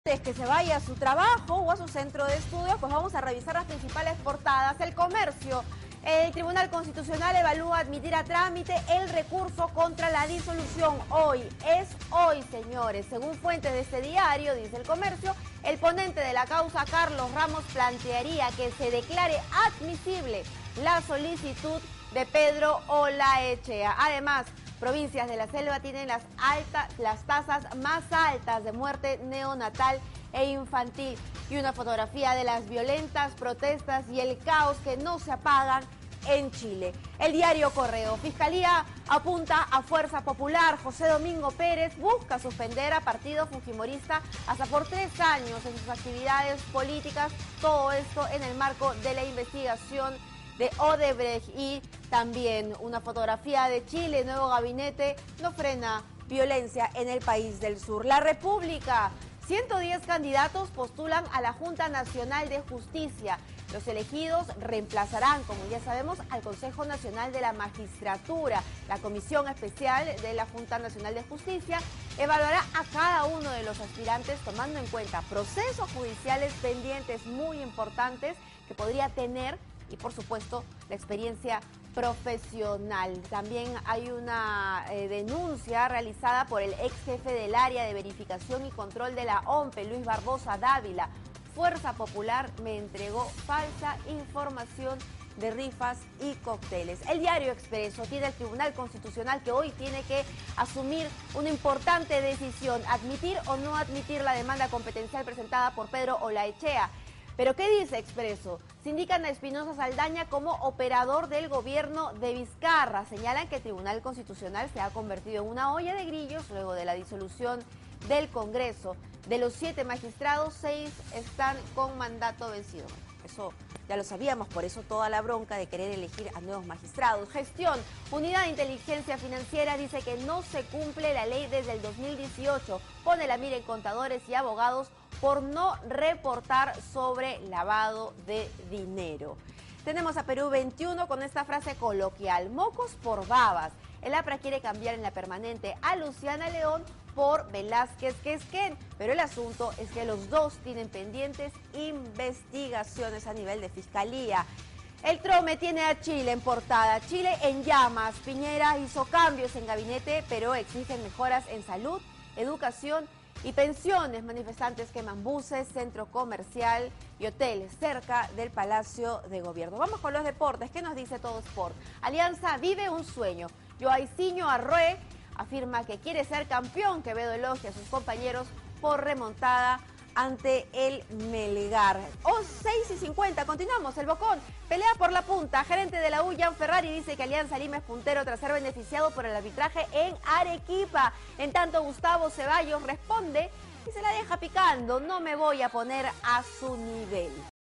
Antes que se vaya a su trabajo o a su centro de estudios, pues vamos a revisar las principales portadas. El Comercio. El Tribunal Constitucional evalúa admitir a trámite el recurso contra la disolución. Hoy, es hoy, señores. Según fuentes de este diario, dice El Comercio, el ponente de la causa, Carlos Ramos, plantearía que se declare admisible la solicitud de Pedro Olaechea. Además, provincias de la selva tienen las tasas más altas de muerte neonatal e infantil. Y una fotografía de las violentas protestas y el caos que no se apagan en Chile. El diario Correo. Fiscalía apunta a Fuerza Popular. José Domingo Pérez busca suspender a partido fujimorista hasta por 3 años en sus actividades políticas. Todo esto en el marco de la investigación de Odebrecht. Y también una fotografía de Chile, nuevo gabinete no frena violencia en el país del sur. La República, 110 candidatos postulan a la Junta Nacional de Justicia. Los elegidos reemplazarán, como ya sabemos, al Consejo Nacional de la Magistratura. La Comisión Especial de la Junta Nacional de Justicia evaluará a cada uno de los aspirantes tomando en cuenta procesos judiciales pendientes muy importantes que podría tener y, por supuesto, la experiencia profesional. También hay una denuncia realizada por el ex jefe del área de verificación y control de la OMPE, Luis Barbosa Dávila. Fuerza Popular me entregó falsa información de rifas y cócteles. El diario Expreso tiene el Tribunal Constitucional que hoy tiene que asumir una importante decisión, admitir o no admitir la demanda competencial presentada por Pedro Olaechea. ¿Pero qué dice Expreso? Sindican a Espinosa Saldaña como operador del gobierno de Vizcarra. Señalan que el Tribunal Constitucional se ha convertido en una olla de grillos luego de la disolución del Congreso. De los 7 magistrados, 6 están con mandato vencido. Eso ya lo sabíamos, por eso toda la bronca de querer elegir a nuevos magistrados. Gestión. Unidad de Inteligencia Financiera dice que no se cumple la ley desde el 2018. Pone la mira en contadores y abogados por no reportar sobre lavado de dinero. Tenemos a Perú 21 con esta frase coloquial: mocos por babas. El APRA quiere cambiar en la permanente a Luciana León por Velázquez Quezquén, pero el asunto es que los dos tienen pendientes investigaciones a nivel de fiscalía. El Trome tiene a Chile en portada. Chile en llamas. Piñera hizo cambios en gabinete, pero exigen mejoras en salud, educación y pensiones. Manifestantes queman buses, centro comercial y hoteles cerca del Palacio de Gobierno. Vamos con los deportes. ¿Qué nos dice Todo Sport? Alianza vive un sueñyo. Joaicinho Arrué afirma que quiere ser campeón. Quevedo elogia a sus compañeros por remontada ante el Melgar. 6:50, continuamos. El Bocón pelea por la punta. Gerente de la U, Jan Ferrari, dice que Alianza Lima es puntero tras ser beneficiado por el arbitraje en Arequipa. En tanto, Gustavo Ceballos responde y se la deja picando: no me voy a poner a su nivel.